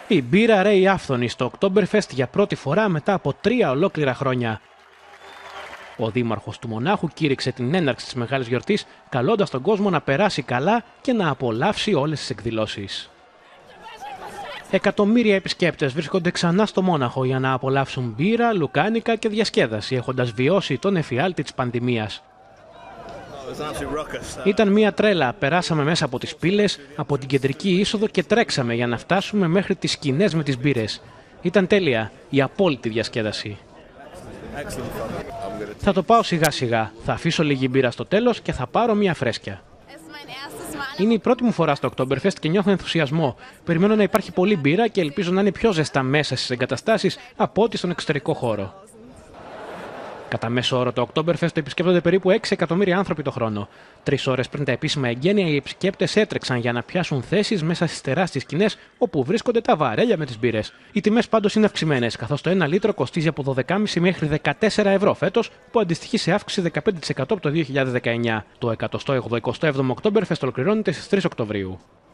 Η μπύρα ρέει άφθονη στο Oktoberfest για πρώτη φορά μετά από 3 ολόκληρα χρόνια. Ο δήμαρχος του Μονάχου κήρυξε την έναρξη της μεγάλης γιορτής, καλώντας τον κόσμο να περάσει καλά και να απολαύσει όλες τις εκδηλώσεις. Εκατομμύρια επισκέπτες βρίσκονται ξανά στο Μόναχο για να απολαύσουν μπύρα, λουκάνικα και διασκέδαση, έχοντας βιώσει τον εφιάλτη της πανδημίας. Ήταν μια τρέλα. Περάσαμε μέσα από τις πύλες, από την κεντρική είσοδο και τρέξαμε για να φτάσουμε μέχρι τις σκηνές με τις μπύρες. Ήταν τέλεια, η απόλυτη διασκέδαση. Θα το πάω σιγά σιγά. Θα αφήσω λίγη μπύρα στο τέλος και θα πάρω μια φρέσκια. Είναι η πρώτη μου φορά στο Oktoberfest και νιώθω ενθουσιασμό. Περιμένω να υπάρχει πολλή μπύρα και ελπίζω να είναι πιο ζεστά μέσα στις εγκαταστάσεις από ό,τι στον εξωτερικό χώρο. Κατά μέσο όρο το Oktoberfest το επισκέπτονται περίπου 6 εκατομμύρια άνθρωποι το χρόνο. 3 ώρες πριν τα επίσημα εγγένεια, οι επισκέπτες έτρεξαν για να πιάσουν θέσεις μέσα στις τεράστιες σκηνές όπου βρίσκονται τα βαρέλια με τις μπύρες. Οι τιμές πάντως είναι αυξημένες, καθώς το 1 λίτρο κοστίζει από 12,5 μέχρι 14 ευρώ φέτος, που αντιστοιχεί σε αύξηση 15% από το 2019. Το 187ο Oktoberfest ολοκληρώνεται στις 3 Οκτωβρίου.